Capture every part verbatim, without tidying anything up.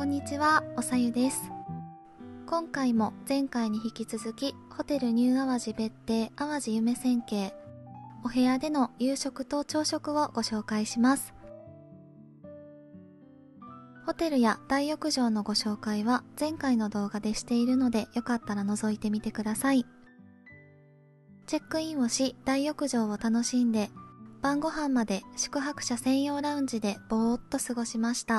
んにちは、おさゆです。今回も前回に引き続きホテルニューアワジ別邸淡路夢千景お部屋での夕食と朝食をご紹介します。ホテルや大浴場のご紹介は前回の動画でしているので、よかったら覗いてみてください。チェックインをし大浴場を楽しんで、晩ご飯まで宿泊者専用ラウンジでぼーっと過ごしました。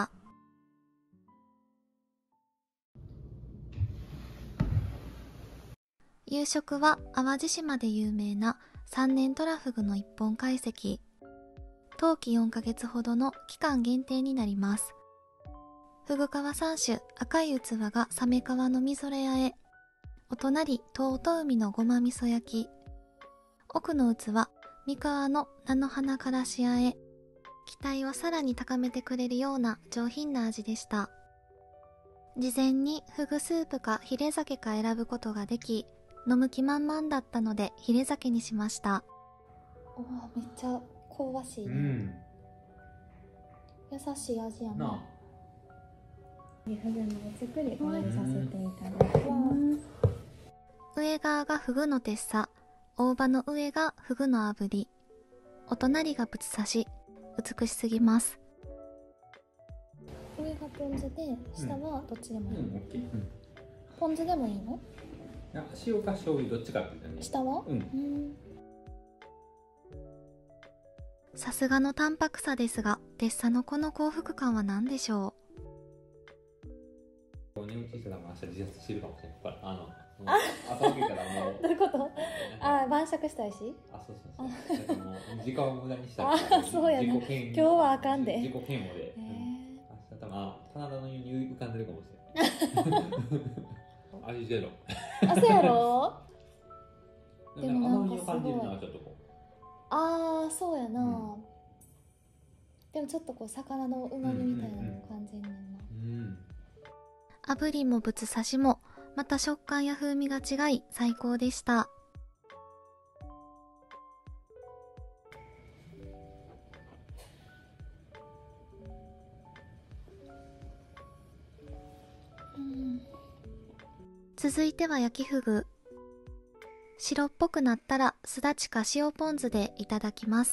夕食は淡路島で有名な三年トラフグの一本懐石。冬季よんかげつほどの期間限定になります。フグ皮さん種、赤い器がサメ皮のみぞれあえ。お隣、東都海のごま味噌焼き。奥の器、三河の菜の花からしあえ。期待をさらに高めてくれるような上品な味でした。事前にフグスープかヒレ酒か選ぶことができ、飲む気満々だったのでヒレ酒にしました。 おー、めっちゃ香ばしいね、うん、優しい味やな。 フグのお作りご覧させていただきます。 上側がフグのてっさ、大葉の上がフグの炙り、お隣がぶつ刺し、美しすぎます。 上がポン酢で、下はどっちでもいい、うんうん、ポン酢でもいいの？ いや、塩か醤油どっちかって言ったね。 下は？うん。 さすがの淡白さですが、てっさのこの幸福感は何でしょう。寝落ちしたら明日自殺してるかもしれない。ほら、あの、朝起きたらもう。 どういうこと？ああ、晩酌したいし。 あ、そうそうそう。だからもう時間を無駄にしたら。 あ、そうやな。今日はあかんで。 自己嫌悪で。明日多分、あ、棚田の湯に浮かんでるかもしれない。味ゼロ。 あ、そうやろ。 でもなんかすごい。甘みを感じるな、ちょっとこう。 ああ、そうやな。うん、でもちょっとこう魚の旨味みたいなのを感じんねんな。うんうんうん、 炙りもぶつ刺しもまた食感や風味が違い最高でした。 うん、 続いては焼きフグ。白っぽくなったらすだちか塩ポン酢でいただきます。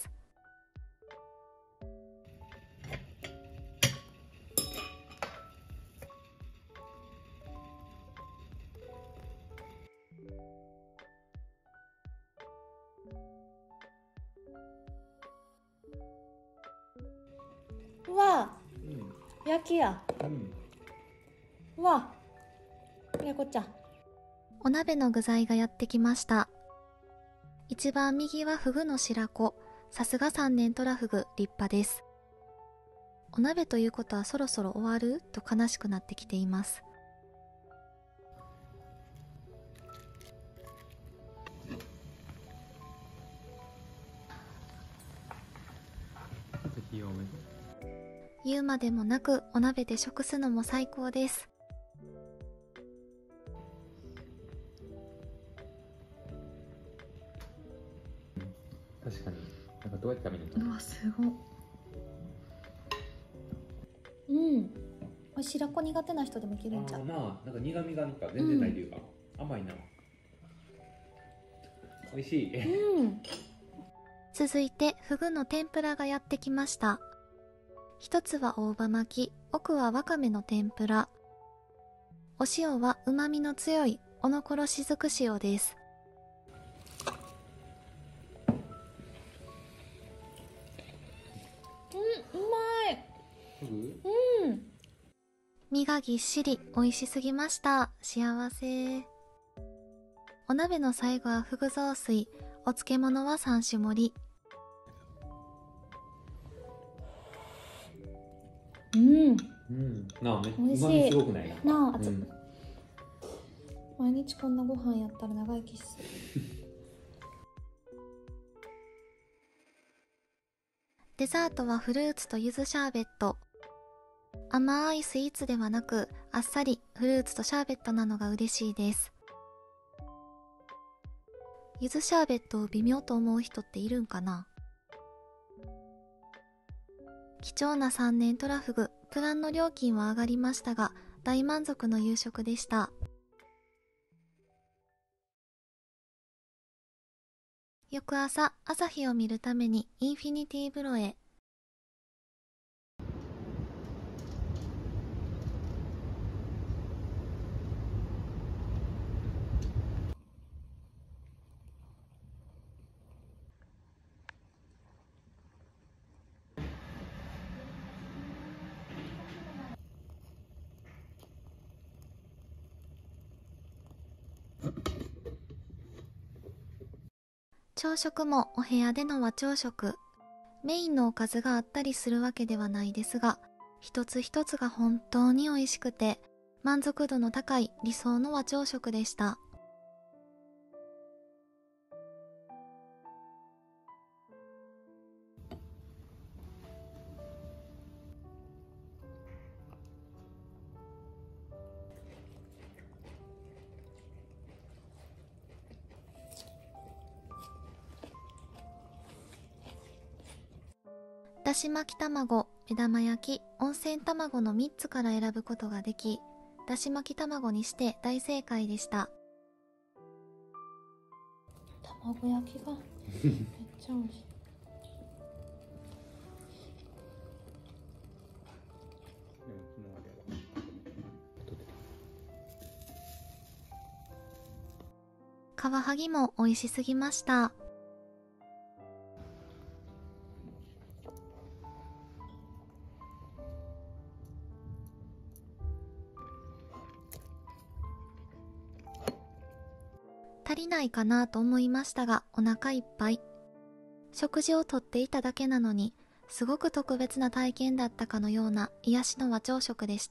うわ、うん、焼きや、うん、うわ、いやこっちゃ。 お鍋の具材がやってきました。一番右はフグの白子。さすが三年トラフグ、立派です。お鍋ということはそろそろ終わると悲しくなってきています。言うまでもなくお鍋で食すのも最高です。 確かに、なんかどうやって食べるの？ うわ、すごい。うん。これ白子苦手な人でもいけるんちゃう？ あー、まあ、なんか苦味がなんか全然ないというか、うん、甘いな。美味しい。 うん。 続いてフグの天ぷらがやってきました。一つは大葉巻き、奥はわかめの天ぷら。お塩は旨味の強いおのころしずく塩です。 うん、うまい。 フグ？ うん。 身がぎっしり、美味しすぎました。幸せ。お鍋の最後はフグ雑炊、お漬物は三種盛り。 うん。 うん。なあ、めっ美味しい。 旨味すごくないな。 なあ、 うん、 毎日こんなご飯やったら長生きしそう。 デザートはフルーツと柚子シャーベット。甘いスイーツではなく、あっさりフルーツとシャーベットなのが嬉しいです。柚子シャーベットを微妙と思う人っているんかな？ 貴重なさんねんトラフグ、プランの料金は上がりましたが、大満足の夕食でした。翌朝、朝日を見るためにインフィニティ風呂へ。朝食もお部屋での和朝食。メインのおかずがあったりするわけではないですが、一つ一つが本当に美味しくて、満足度の高い理想の和朝食でした。だし巻き卵、目玉焼き、温泉卵のみっつから選ぶことができ、だし巻き卵にして大正解でした。 卵焼きがめっちゃ美味しい。 カワハギも美味しすぎました。足りないかなと思いましたが、お腹いっぱい。食事をとっていただけなのに、すごく特別な体験だったかのような癒しの和朝食でした。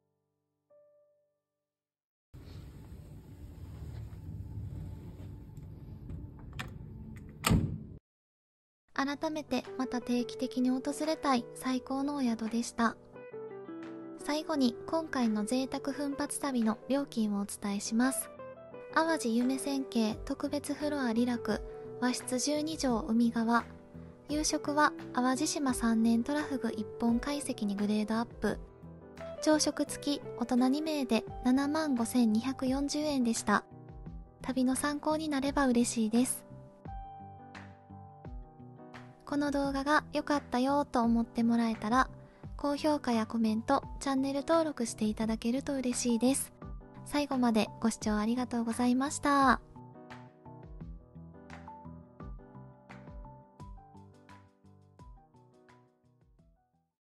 改めてまた定期的に訪れたい最高のお宿でした。最後に今回の贅沢奮発旅の料金をお伝えします。淡路夢線系特別フロアリラク和室じゅうにじょう海側。夕食は淡路島さんねんトラフグいっぽん懐石にグレードアップ。朝食付き大人にめいでななまんごせんにひゃくよんじゅうえんでした。旅の参考になれば嬉しいです。この動画が良かったよと思ってもらえたら、高評価やコメント、チャンネル登録していただけると嬉しいです。最後までご視聴ありがとうございました。